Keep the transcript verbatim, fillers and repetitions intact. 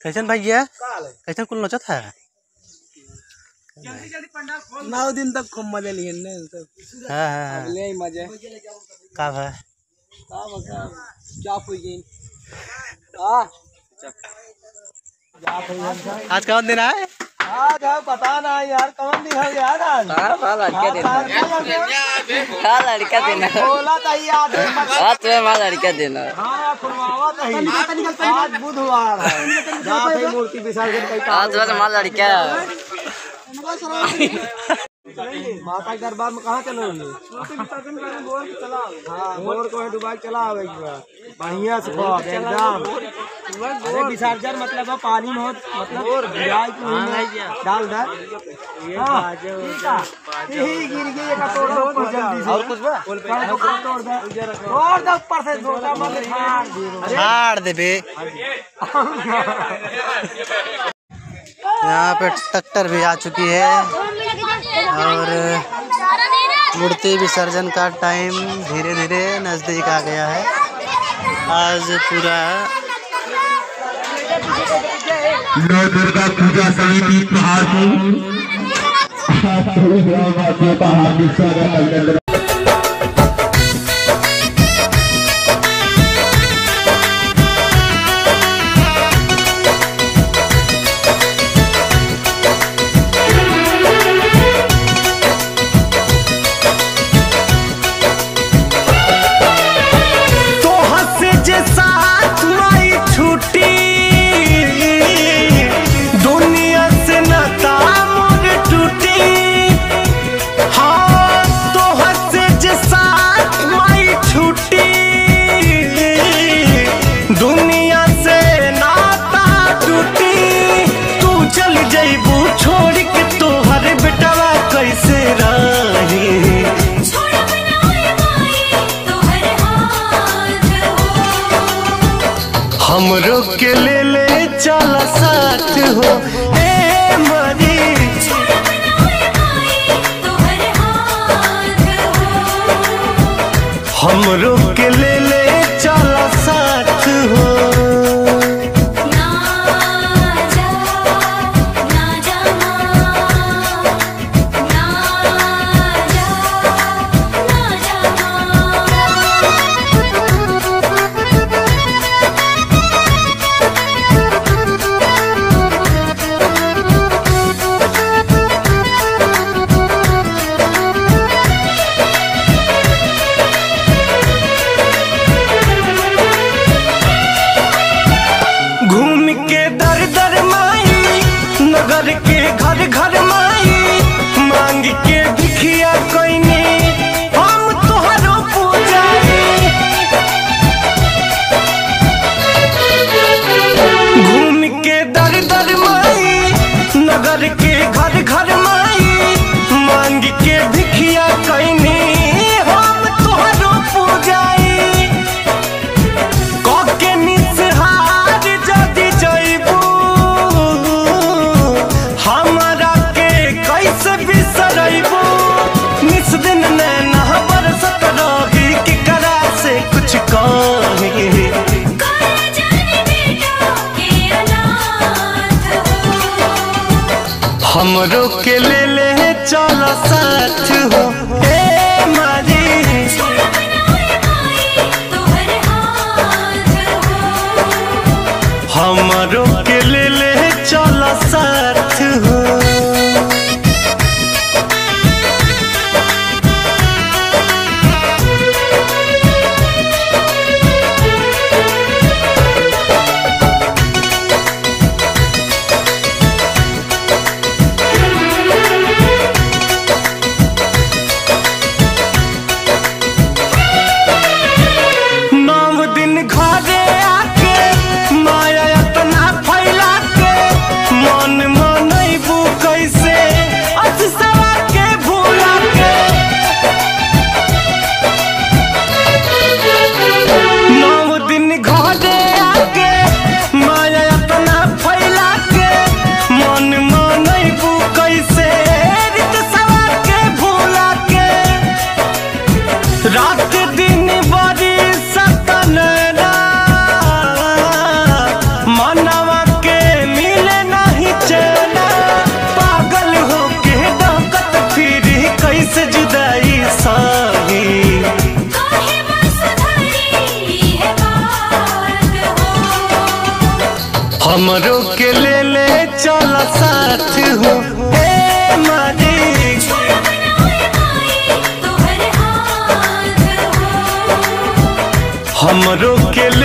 कैसन भैया कैसन कुल नचत है? नौ दिन तक खूब मजे लिए ने हां हां ले मजे का है का बका क्या पुगिन हां आज कौन दिन है? आज है पता ना यार कौन दिन है यार आज हां लड़का दिन हां लड़का दिन बोला था याद है हां तुम्हें मां लड़का दिन हां खुरवावा था आज बुधवार है जा भाई मूर्ति विसर्जन का आज तो मां लड़का माता दरबार में कहाँ चलोगे? हाँ बोर को डुबा चला बढ़िया से एकदम अरे विसर्जन मतलब है पानी में मतलब डाल दे गिर गई तोड़ दो जल्दी से और कुछ तोड़ दे तोड़ दे ऊपर से छोटा मत झाड़ देबे। यहाँ पे ट्रैक्टर भी आ चुकी है और मूर्ति विसर्जन का टाइम धीरे धीरे नजदीक आ गया है। आज पूरा नौ दुर्गा पूजा समिति पहाड़पुर हमरो के ले ले चल साथ हो ए मरी हमरो के ले ले चल साथ हो ना जा ना जा ना जा ना जा नगर के घर घर माई मांग के भिखिया कोइनी हम तोहरो पूजाई घूम के दर दर माई नगर के घर घर माई मांग के भिखिया कोइनी हम तोहरो पूजाई क के निसहार जदी जइबू हमरा के कैसे बिसरइबू निस दिन नैना बरसत रही कि करा से कुछ कही हमरो के ले ले चल साथ हो ए मारी हमरो के ले ले चल साथ हो नौ दिन घरे आके माया इतना हमरो के ले ले चल साथ हो हे मालिक। हमरो के